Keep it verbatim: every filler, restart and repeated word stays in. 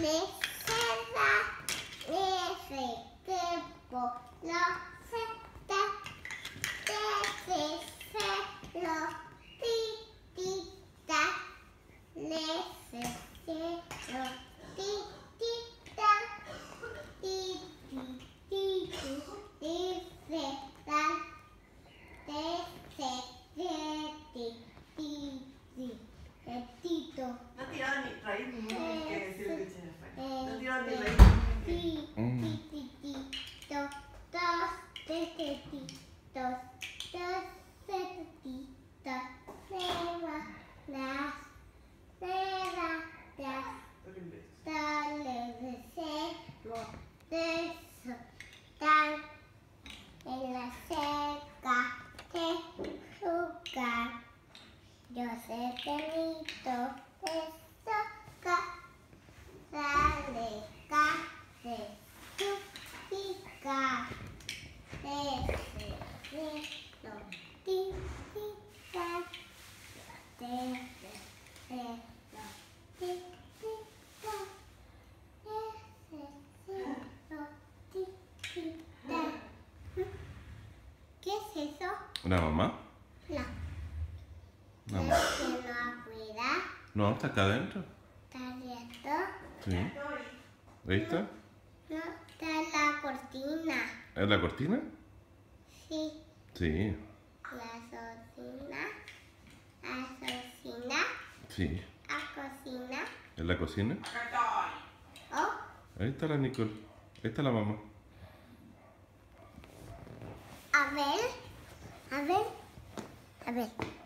Mesera, ese tiempo, lo sé, te, te, te, se, lo, ti, ti, ta, le, se, se, lo, ti, ti, ta, ti, ti, ti, ti, ti, se, ta, te, se, se, ti, ti, ti, gatito. No tiraba ni raíz ni que decir que se fue. No tiraba ni raíz Ti, ti, ti, ti, dos, dos, tres, tres, ti, dos, dos, tres, ti, dos, ceba, las, ceba, las, dale, deseo, beso, tan, en la seca, te jugar, yo sé que necesito, te soca, dale, ca, se, tu, pica, se, se, se, lo, ti, ti, ta, se, se, se, lo, ti, ti, ta, se, se, se, lo, ti, ti, ta. ¿Qué es eso? ¿Una mamá? No. Una ¿Es mamá. que no cuida? No, está acá adentro. ¿Está abierto? Sí. ¿Ahí está? No, está en la cortina. ¿Es la cortina? Sí. Sí. La cocina. La cocina. Sí. La cocina. ¿En la cocina? Oh, Ahí está la Nicole. Ahí está la mamá. a ver. A ver. A ver.